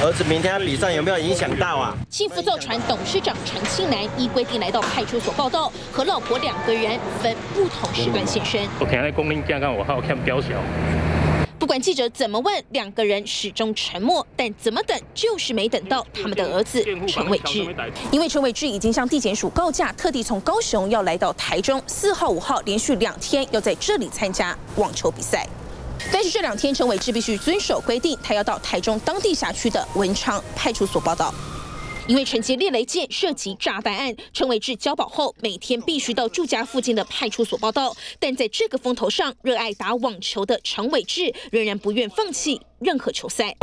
儿子明天要比赛有没有影响到啊？ 幸福造船董事长陈庆南依规定来到派出所报到，和老婆2个人分不同时段现身。 我看在公林健康，我还有看表小。 不管记者怎么问，2个人始终沉默，但怎么等就是没等到他们的儿子陈伟志。因为陈伟志已经向地检署告假，特地从高雄要来到台中，4号、5号连续2天要在这里参加网球比赛。但是这2天，陈伟志必须遵守规定，他要到台中当地辖区的文昌派出所报到。 因为承接猎雷舰涉及炸弹案，陈伟志交保后，每天必须到住家附近的派出所报到。但在这个风头上，热爱打网球的陈伟志仍然不愿放弃任何球赛。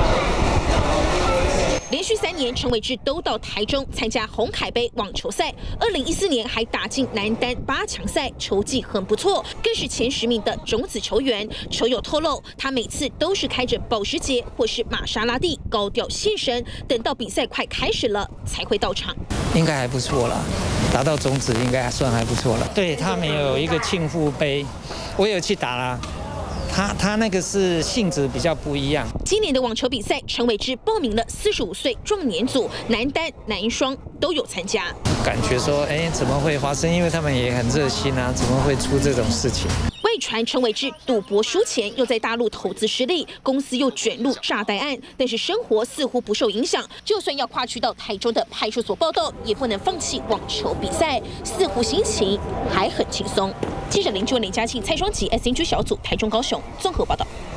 连续3年，陈伟志都到台中参加红海杯网球赛。2014年还打进男单8强赛，球技很不错，更是前10名的种子球员。球友透露，他每次都是开着保时捷或是玛莎拉蒂高调现身，等到比赛快开始了才会到场。 应该还不错啦，达到种子应该还算还不错了。对他们有一个庆父杯，我有去打啦。 他那个是性质比较不一样。 今年的网球比赛，陈伟志报名了45岁壮年组，男单、男双都有参加。 感觉说，怎么会发生？因为他们也很热心啊，怎么会出这种事情？ 外传陈伟志赌博输钱，又在大陆投资失利，公司又卷入炸弹案，但是生活似乎不受影响。就算要跨区到台中的派出所报到，也不能放弃网球比赛，似乎心情还很轻松。记者林志文、林嘉庆、蔡双吉 SNG 小组台中、高雄综合报道。